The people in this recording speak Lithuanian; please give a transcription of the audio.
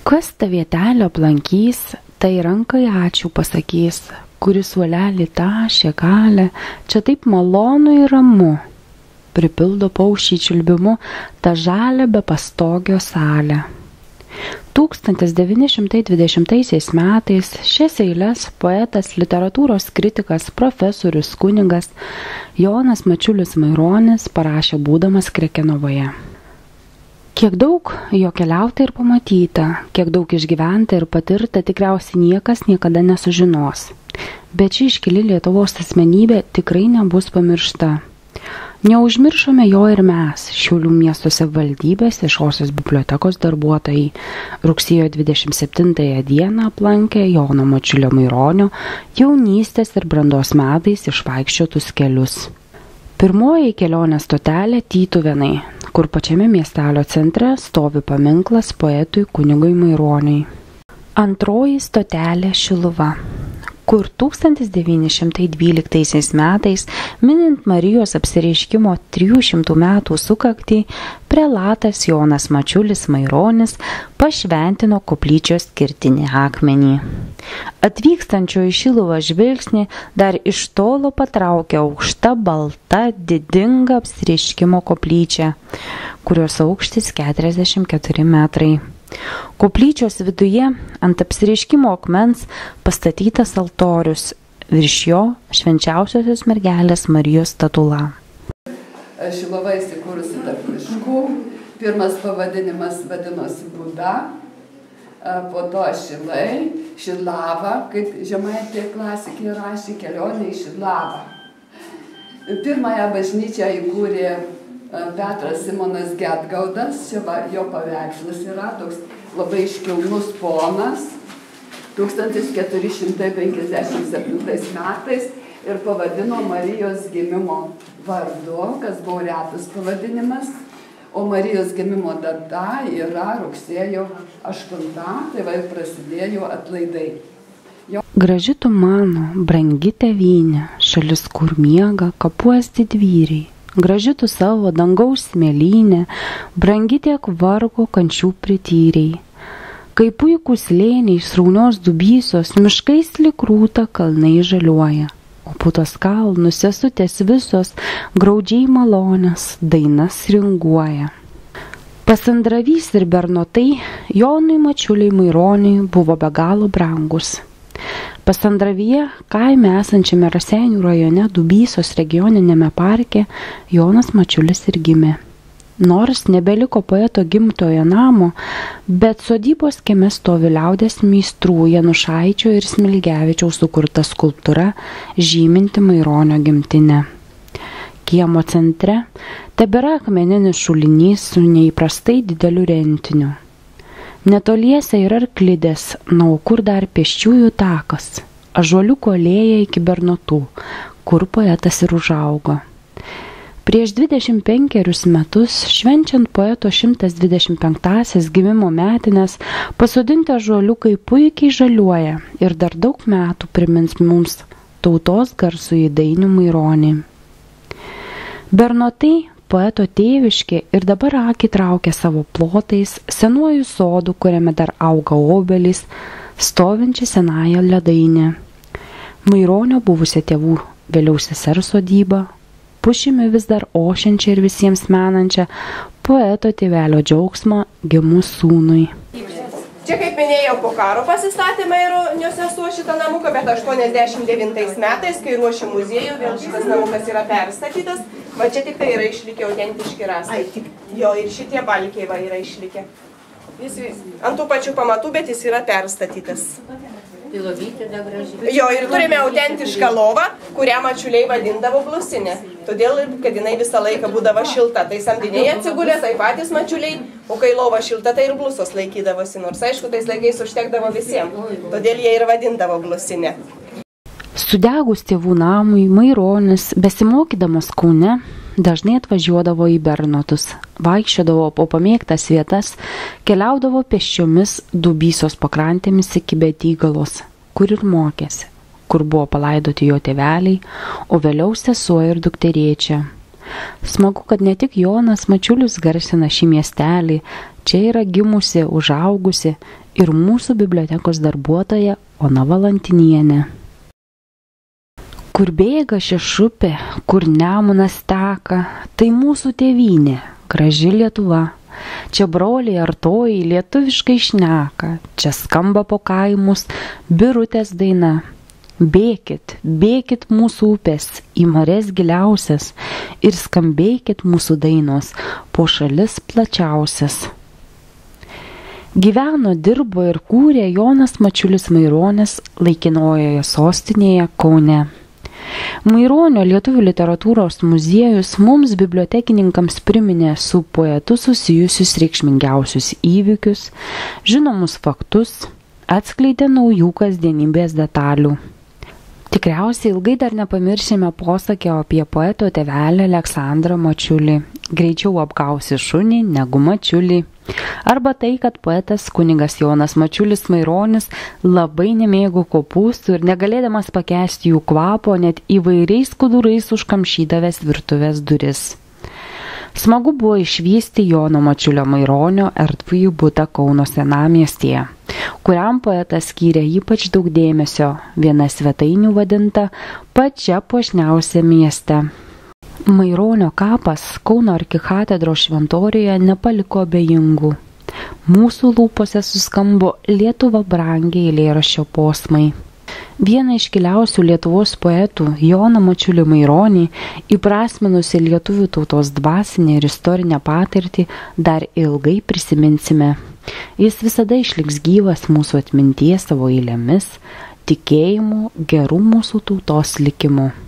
Kas tą vietelę aplankys, tai rankai ačiū pasakys, kuris suolelį tašė kalę, čia taip malonu ir ramu. Pripildo paukščiai čiulbimu tą žalią be pastogio salę. 1920 metais šias eiles poetas, literatūros kritikas, profesorius, kunigas Jonas Mačiulis Maironis parašė būdamas Krekenavoje. Kiek daug jo keliauta ir pamatyta, kiek daug išgyventa ir patirta tikriausiai niekas niekada nesužinos. Bet ši iškili Lietuvos asmenybė tikrai nebus pamiršta. Neužmiršome jo ir mes, Šiaulių miesto savivaldybės Viešosios bibliotekos darbuotojai. Rugsėjo 27 dieną aplankė Jono Mačiulio Maironio jaunystės ir brandos metais išvaikščiotus kelius. Pirmoji kelionės stotelė Tytuvėnai, kur pačiame miestelio centre stovi paminklas poetui kunigui Maironiui. Antroji stotelė Šiluva, kur 1912 metais, minint Marijos apsireiškimo 300 metų sukaktį, prelatas Jonas Mačiulis Maironis pašventino koplyčios kertinį akmenį. Atvykstančio į Šiluvą žvilgsnį dar iš tolo patraukė aukšta, balta, didinga apsireiškimo koplyčia, kurios aukštis 44 metrai. Koplyčios viduje ant apsireiškimo akmens pastatytas altorius, virš jo švenčiausiosios mergelės Marijos statula. Šiluva įsikūrusi tarp miškų. Pirmas pavadinimas vadinosi Būda, po to Šilai, Šidlava, kaip žemaitė klasikė rašė, kelionė į Šidlavą. Pirmąją bažnyčią įkūrė Petras Simonas Gedgaudas, čia jo paveikslas yra, toks labai iškilnus ponas, 1457 metais ir pavadino Marijos gimimo vardu, kas buvo retas pavadinimas, o Marijos gimimo data yra rugsėjo 8, tai va ir prasidėjo atlaidai. Graži tu mano, brangi tėvynė, šalis kur miega, kapuos didvyriai. Graži tu savo dangaus smėlynė, brangi tiek vargo kančių prityriai. Kai puikūs slėniai sraunios dubysos, miškais lyg rūta kalnai žaliuoja, o putos kalnus sesutės visos graudžiai malonės dainas ringuoja. Pasandravys ir bernotai Jonui Mačiuliui Maironiui buvo be galo brangus. Pasandravyje, kaime esančiame Raseinių rajone Dubysos regioninėme parke, Jonas Mačiulis ir gimė. Nors nebeliko poeto gimtojo namo, bet sodybos kieme stovi liaudės meistrų Janušaičio ir Smilgevičiaus sukurta skulptūra, žyminti Maironio gimtinę. Kiemo centre tebėra akmeninis šulinys su neįprastai dideliu rentiniu. Netoliese yra arklidės, na o kur dar pėsčiųjų takas, ąžuoliuko alėja iki Bernotų, kur poetas ir užaugo. Prieš 25 metus, švenčiant poeto 125-asias gimimo metines, pasodinti ąžuoliukai puikiai žaliuoja ir dar daug metų primins mums tautos garsųjį dainių Maironį. Bernotai poeto tėviškė ir dabar akį traukia savo plotais, senuoju sodu, kuriame dar auga obelys, stovinčia senąją ledainę. Maironio buvusia tėvų vėliau sesers sodyba, pušimi vis dar ošiančia ir visiems menančia poeto tėvelio džiaugsmą gimus sūnui. Čia, kaip minėjau, po karo pasistatė Maironio sesuo šitą namuką, bet 89 metais, kai ruošė muziejų, vėl šitas namukas yra perstatytas. Va čia tik tai yra išlikę autentiški rąstai. Jo, ir šitie balkiai va yra išlikę. Jis ant tų pačių pamatų, bet jis yra perstatytas. Jo, ir turime autentišką lovą, kurią Mačiuliai vadindavo blusinė. Todėl, kad jinai visą laiką būdavo šilta. Tai samdiniai atsigulė, tai patys Mačiuliai, o kai lova šilta, tai ir blusos laikydavosi. Nors aišku, tais laikais užtekdavo visiems. Todėl jie ir vadindavo blusinė. Sudegus tėvų namui, Maironis, besimokydamas Kaune, dažnai atvažiuodavo į Bernotus, vaikščiodavo po pamėgtas vietas, keliaudavo pėsčiomis Dubysos pakrantėmis iki Betygalos, kur ir mokėsi, kur buvo palaidoti jo tėveliai, o vėliau sesuo ir dukterėčia. Smagu, kad ne tik Jonas Mačiulis garsina šį miestelį, Čia yra gimusi, užaugusi ir mūsų bibliotekos darbuotoja Ona Valantinienė. Kur bėga Šešupė, kur Nemunas teka, tai mūsų tėvynė, graži Lietuva. Čia broliai artojai lietuviškai šneka, čia skamba po kaimus Birutės daina. Bėkit, bėkit mūsų upės į marias giliausias ir skambėkit mūsų dainos po šalis plačiausias. Gyveno, dirbo ir kūrė Jonas Mačiulis Maironis laikinojoje sostinėje Kaune. Maironio lietuvių literatūros muziejus mums bibliotekininkams priminė su poetu susijusius reikšmingiausius įvykius, žinomus faktus, atskleidė naujų kasdienybės detalių. Tikriausiai ilgai dar nepamiršime posakio apie poeto tėvelį Aleksandrą Mačiulį. Greičiau apgausi šunį negu Mačiulį. Arba tai, kad poetas kunigas Jonas Mačiulis Maironis labai nemėgo kopūstų ir negalėdamas pakęsti jų kvapo, net įvairiais skudurais užkamšydavęs virtuvės duris. Smagu buvo išvysti Jono Mačiulio Maironio erdvųjį butą Kauno senamiestyje, kuriam poetas skyrė ypač daug dėmesio, viena svetainių vadinta pačia puošniausia mieste. Maironio kapas Kauno arkikatedros šventoriuje nepaliko abejingų. Mūsų lūpose suskambo Lietuva brangiai eilėraščio posmai. Vieną iškiliausių Lietuvos poetų, Joną Mačiulį Maironį, įprasminusi lietuvių tautos dvasinę ir istorinę patirtį, dar ilgai prisiminsime. Jis visada išliks gyvas mūsų atminties savo eilėmis, tikėjimu, geru mūsų tautos likimu.